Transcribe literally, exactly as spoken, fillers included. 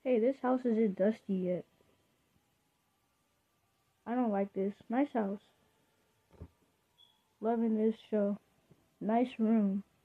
Hey, this house isn't dusty yet. I don't like this. Nice house. Loving this show. Nice room.